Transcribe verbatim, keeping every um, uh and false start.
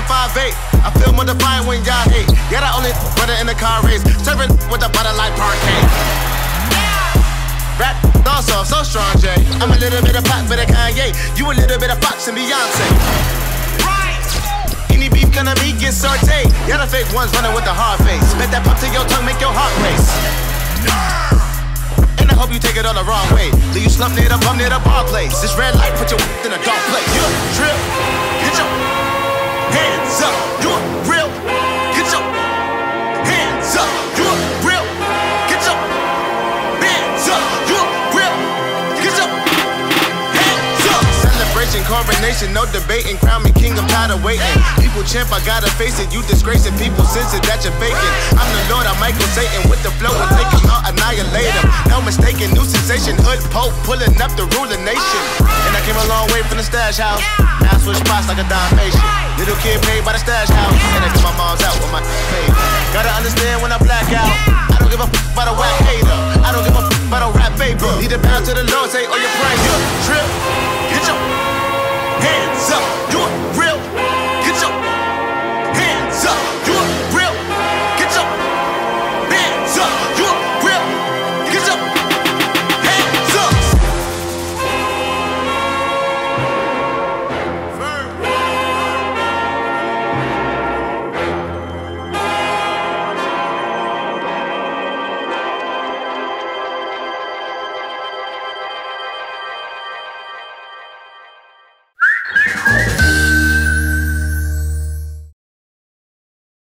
five eight. I feel more defiant when y'all hate. Yeah, the only brother in the car race. Serving with the butter like parquet. Rap also, I'm so strong, Jay. I'm a little bit of pop, bit of Kanye. You a little bit of Fox and Beyonce. Any beef gonna be get sauteed. Yeah, the fake ones running with the hard face. Let that pop to your tongue, make your heart race. And I hope you take it all the wrong way. Do you slump near the bum near the bar place? This red light put your in a dark place. You a real, get your hands up. You a real, get your hands up. You a real, get your hands up. You a real, get your hands up. Celebration, coronation, no debating. Crown me king, I'm tired of waiting. People champ, I gotta face it. You disgracing people, sense it that you're faking. I'm the Lord, I'm Michael Satan with the flow and take him out, annihilate him. No mistaken, new sensation, hood pope pulling up the ruling nation. And I came a long way from the stash house. Now I switch spots like a Dalmatian. Little kid paid by the stash house, and I get my mom's out with my paid. Gotta understand when I black out. I don't give a f about a whack hater. I don't give a f about a rap paper. Need to bow to the Lord, say, oh, you're praying. You trip, get your hands up.